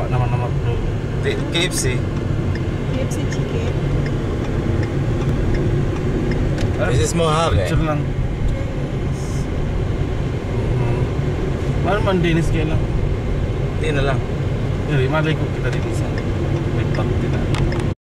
nama-nama bro. KFC. KFC chicken. This is Mojave. Picture lang. Mahal man dinis kaya lang. Hindi na lang. Malay ko kita dito sa may pag